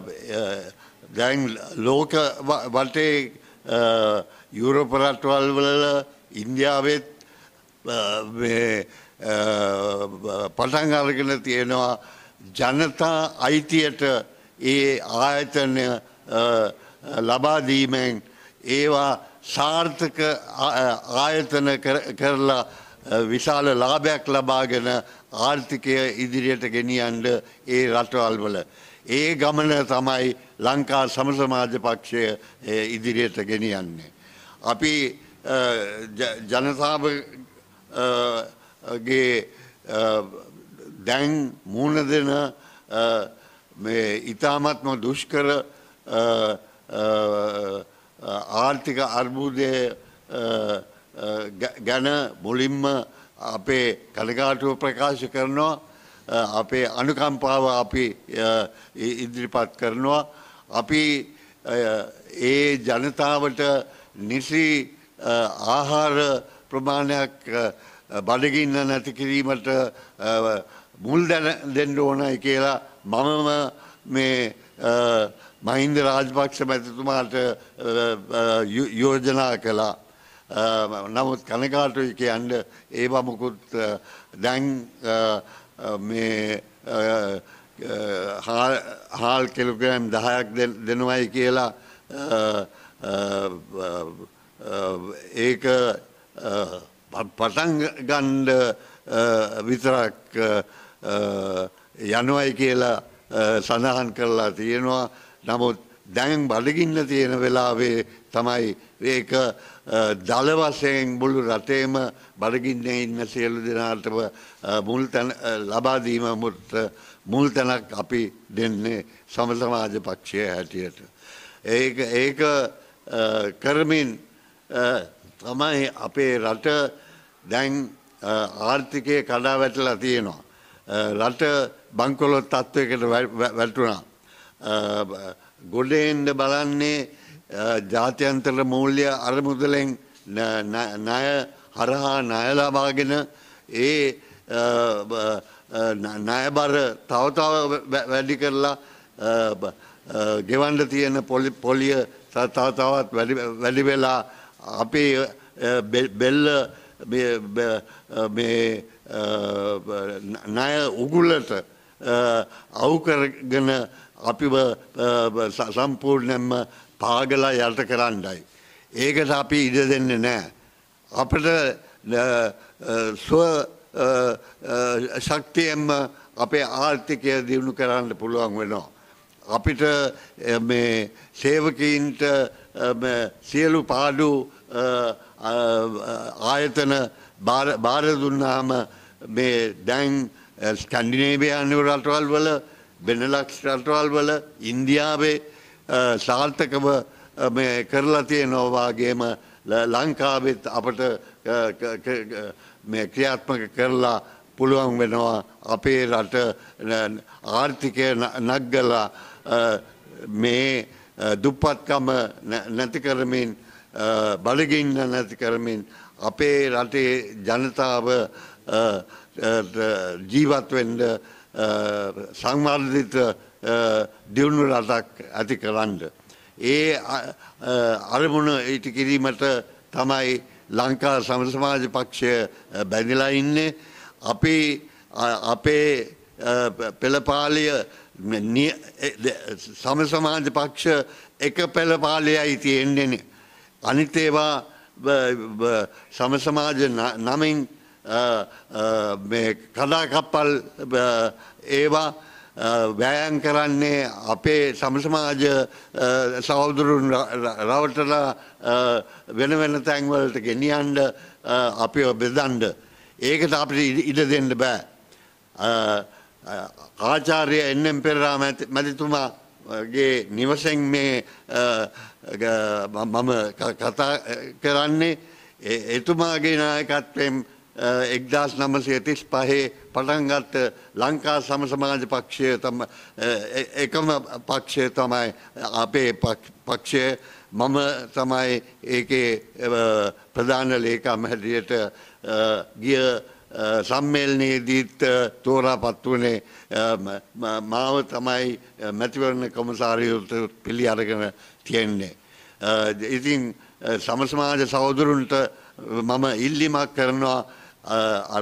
දැන් ලෝක වටේ යුරෝප රටවල් වල ඉන්දියාවෙත් පටන් අරගෙන තියෙනවා ජනතා අයිතියට ඒ ආයතනය ලබා දීමෙන් ඒවා සාර්ථක ආයතන කරලා විශාල ලාභයක් ලබාගෙන ආර්ථිකය ඉදිරියට ගෙනියන්න ඒ රටවල් වල ඒ ගමන තමයි ලංකා සමසමාජ පක්ෂය ඉදිරියට ගෙනියන්නේ. අපි ජනතාවගේ දැන් මුණ දෙන මේ ඉතාමත්ම දුෂ්කර ආර්ථික අර්බුදය ගැන මුලින්ම අපේ කනගාටුව ප්‍රකාශ කරනවා. අපේ අනුකම්පාව අපි ඉදිරිපත් කරනවා. අපි ඒ ජනතාවට නිසි ආහාර ප්‍රමාණයක් බඩගින්න නැති කිරීමට මුල් දෙන්න ඕනයි කියලා මමම මේ මහින්ද රාජපක්ෂ මැතිතුමාට යෝජනා කළා. නමුත් කනගාටුයි කියන්න ඒවා මොකුත් දැන් මේ හාල් කිලෝග්‍රෑම් 10ක් දෙනවයි කියලා ඒක පටන් ගන්න විතරක් යනවයි කියලා සඳහන් කරලා තියෙනවා. නමුත් දැන් බඩගින්න තියෙන වෙලාවේ තමයි ඒක දල වශයෙන් මුළු රටේම බඩගින්නේ ඉන්න සියලු දෙනාටම මුල් තැන ලබා දීම මුල් තැනක් අපි දෙන්නේ සමසමාජ පක්ෂය හැටියට. ඒක කරමින් තමයි අපේ රට දැන් ආර්ථිකය කඩා වැටලා තියෙනවා. රට බංකොලොත් තත්ත්වයකට වැටුණා. ගොඩෙන්ද බලන්නේ ජාත්‍යන්තර මූල්‍ය අරමුදලෙන් ණය හරහා ණය ලබාගෙන ඒ ණයබර තව වැඩි කරලා ගෙවන්න තියෙන පොලිය තවත් වැඩි වෙලා අපේ බෙල්ල මේ ණය උගුලට අවු කරගෙන අපිව සම්පූර්ණයෙන්ම පාගලා යට කරන්නයි. ඒකට අපි ඉඩ දෙන්නේ නැහැ. අපිට ස්ව ශක්තියෙන්ම අපේ ආර්ථිකය දියුණු කරන්න පුළුවන් වෙනවා. අපිට මේ සේවකීන්ට සියලු පාඩු ආයතන බාර දුන්නාම මේ දැන් ස්කැන්ඩිනේවියානු රටවල් වල බෙනලක්ස් රටවල් වල ඉන්දියාවේ සාර්ථකව මේ කරලා තියෙනවා වගේම ලංකාවෙත් අපට මේ ක්‍රියාත්මක කරලා පුළුවන් වෙනවා අපේ රට ආර්ථිකය නග්ගලා මේ දුප්පත්කම නැති කරමින් බඩගින්න නැති කරමින් අපේ රටේ ජනතාව ජීවත් වෙන්න සංවර්ධිත දියුණු රටක් ඇති කරන්න. ඒ අරමුණ ඉටු කිරීමට තමයි ලංකා සමසමාජ පක්ෂය බැඳලා ඉන්නේ. අපි අපේ පෙළපාලිය සමසමාජ පක්ෂ එක පෙළපාලියයි තියෙන්නේ. අනිත් ඒවා සමසමාජ නමින් මේ කඩාකප්පල් ඒවා වෑයම් කරන්නේ අපේ සමසමාජ සහෝදරුන් රවටලා වෙන වෙන තැන්වලට ගෙනියන්න අපිව බෙදන්න. ඒකට අපිට ඉඩ දෙන්න බෑ. ආචාර්ය එන්.එම්. පෙරේරා මැතිතුමාගේ නිවසෙන් මේ මම කතා කරන්නේ එතුමාගේ නායකත්වයෙන් 1935 පටන් ගත්ත ලංකා සමසමාජ පක්ෂය එකම පක්ෂය තමයි අපේ පක්ෂය. මම තමයි ඒකේ ප්‍රධාන ලේකම් හැටියට ගිය සම්මේලනයේදීත් තෝරාපත් වුණේ මාව තමයි මැතිවරණ කොමසාරියවරුන්ට පිළි අරගෙන තියෙන්නේ. ඉතින් සම සමාජ සහෝදරුන්ට මම ඉල්ලීමක් කරනවා අර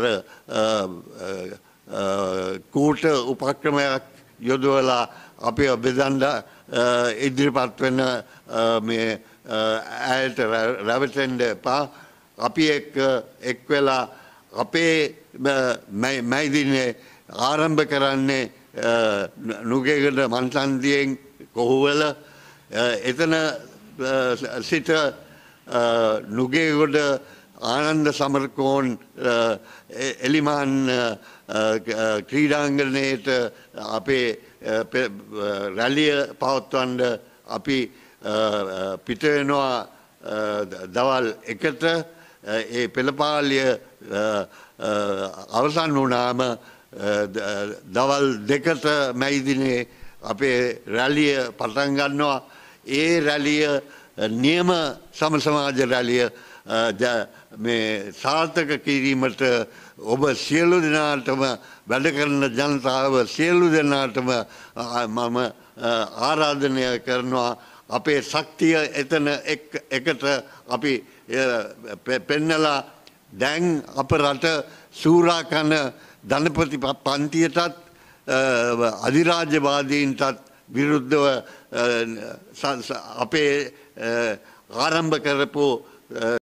කූට උපක්‍රමයක් යොදවලා අපේ බෙදන්න ඉදිරිපත් වෙන මේ ඇයට රැවටෙන්න එපා. අපි එක් වෙලා අපේ මැයිදිනේ ආරම්භ කරන්නේ නුගේගොඩ මන්සන්දියෙන් කොහුවල එතන සිට නුගේගොඩ ආනන්ද සමරකෝන් එලිමාන් ක්‍රීඩාංගණයට අපේ රැලිය පවත්වන්න අපි පිට වෙනවා දවල් 1ට. ඒ පෙළපාලිය අවසන් වුණාම දවල් 2ට මැයිදිනේ අපේ රැලිය පටන් ගන්නවා. ඒ රැලිය නියම සම සමාජ රැලිය මේ සාර්ථක කිරීමට ඔබ සියලු දෙනාටම වැඩ කරන ජනතාව සියලු දෙනාටම මම ආරාධනය කරනවා. අපේ ශක්තිය එතන එකට අපි පෙන්නලා දැන් අප රට සූරා කන ධනපති පන්තියටත් අධිරාජ්‍යවාදීන්ටත් විරුද්ධව අපේ ආරම්භ කරපු